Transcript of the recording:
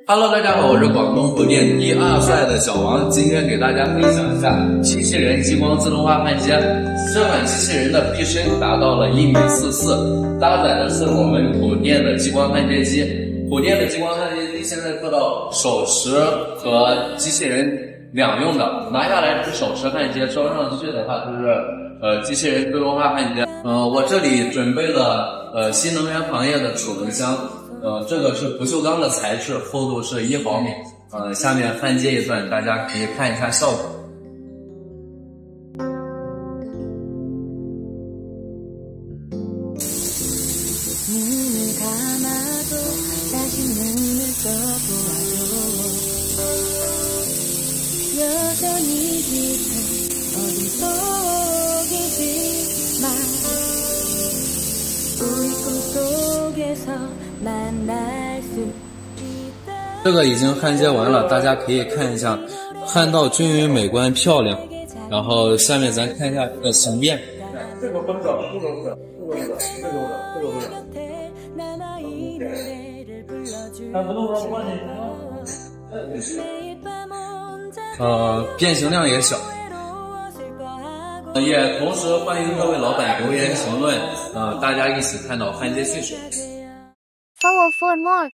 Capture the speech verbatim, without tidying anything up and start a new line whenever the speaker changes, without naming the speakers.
Hello， 大家好，我是广东福建第二帅的小王，今天给大家分享一下机器人激光自动化焊接。这款机器人的臂深达到了一米四四，搭载的是我们虎电的激光焊接机。虎电的激光焊接机现在做到手持和机器人两用的，拿下来是手持焊接，装上去的话就是呃机器人自动化焊接。呃，我这里准备了呃新能源行业的储能箱。呃，这个是不锈钢的材质，厚度是一毫米。呃，下面焊接一段，大家可以看一下效果。这个已经焊接完了，大家可以看一下，焊到均匀、美观、漂亮。然后下面咱看一下这个形变。
这个分的，这个不是，这个不是，这个不是，这个不是。看不动了，我帮你。
呃，变形量也小。也同时欢迎各位老板留言评论，呃，大家一起探讨焊接技术。
Follow for more.